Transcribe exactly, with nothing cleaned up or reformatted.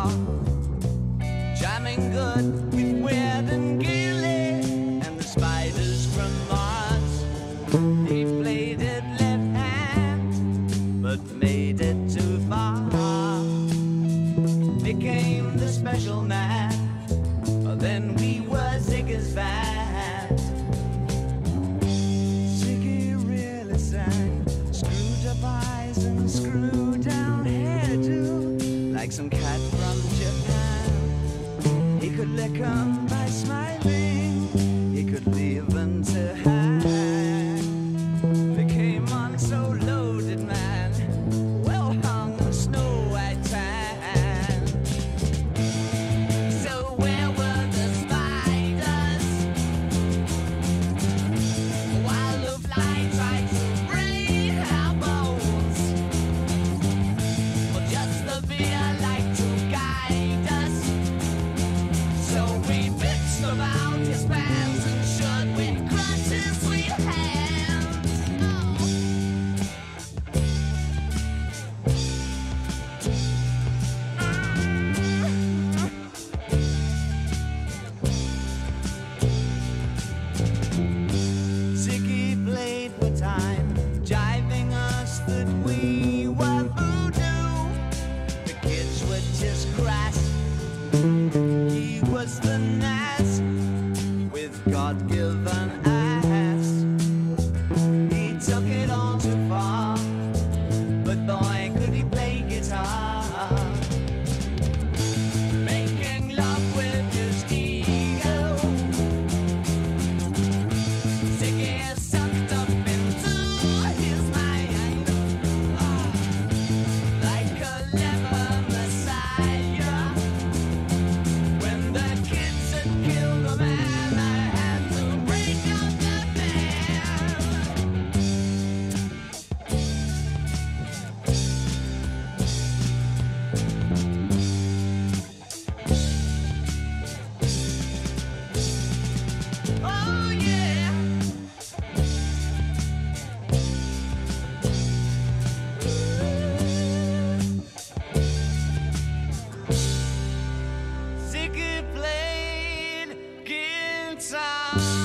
guitar, jamming good with Weird and Gilly and the Spiders from Mars. He played it left hand, but made it too far. Became the special man, then we were Ziggy's band. Ziggy really sang, screwed up eyes and screwed down hairdo, like some cat from Japan. He could lick 'em by smiling, he could leave them to hang. Became on so loaded man, well hung in snow white tan. So where were the spiders while the fly tried to break our bones? Or just the beer like to guide us? So we bitched about his pants and shirt, we crushed his sweet hands. Oh. Ziggy played for time, jiving us that we were voodoo. The kids were just crass, he was the Nas with God-given ass. He took it all too far, but boy could he play guitar. Making love with his ego, Ziggy sucked up into his mind, ah, like a clever messiah. When the kids had killed a man, I had to break up the band. Oh yeah. Ziggy played guitar.